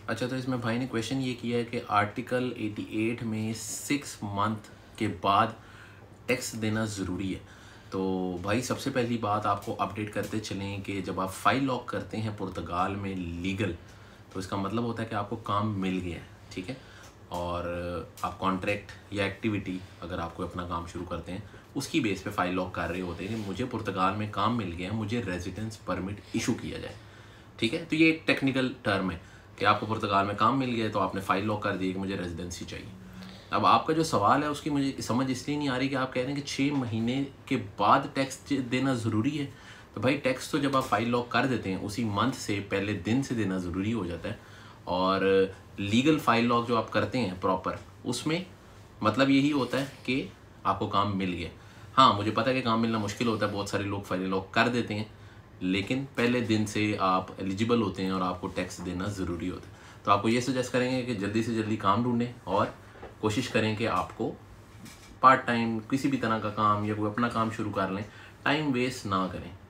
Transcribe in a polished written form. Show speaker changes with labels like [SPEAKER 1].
[SPEAKER 1] अच्छा, तो इसमें भाई ने क्वेश्चन ये किया है कि आर्टिकल 88 में 6 मंथ के बाद टैक्स देना ज़रूरी है। तो भाई सबसे पहली बात आपको अपडेट करते चलें कि जब आप फाइल लॉक करते हैं पुर्तगाल में लीगल, तो इसका मतलब होता है कि आपको काम मिल गया है, ठीक है। और आप कॉन्ट्रैक्ट या एक्टिविटी अगर आपको अपना काम शुरू करते हैं उसकी बेस पे फाइल लॉक कर रहे होते हैं कि मुझे पुर्तगाल में काम मिल गया है, मुझे रेजिडेंस परमिट इशू किया जाए, ठीक है। तो ये एक टेक्निकल टर्म है कि आपको पुर्तगाल में काम मिल गया है तो आपने फाइल लॉक कर दी कि मुझे रेजिडेंसी चाहिए। अब आपका जो सवाल है उसकी मुझे समझ इसलिए नहीं आ रही कि आप कह रहे हैं कि 6 महीने के बाद टैक्स देना ज़रूरी है। तो भाई टैक्स तो जब आप फाइल लॉक कर देते हैं उसी मंथ से पहले दिन से देना ज़रूरी हो जाता है। और लीगल फाइल लॉक जो आप करते हैं प्रॉपर, उसमें मतलब यही होता है कि आपको काम मिल गया। हाँ, मुझे पता है कि काम मिलना मुश्किल होता है, बहुत सारे लोग फाइल लॉक कर देते हैं, लेकिन पहले दिन से आप एलिजिबल होते हैं और आपको टैक्स देना ज़रूरी होता है। तो आपको ये सजेस्ट करेंगे कि जल्दी से जल्दी काम ढूंढें और कोशिश करें कि आपको पार्ट टाइम किसी भी तरह का काम या कोई अपना काम शुरू कर लें, टाइम वेस्ट ना करें।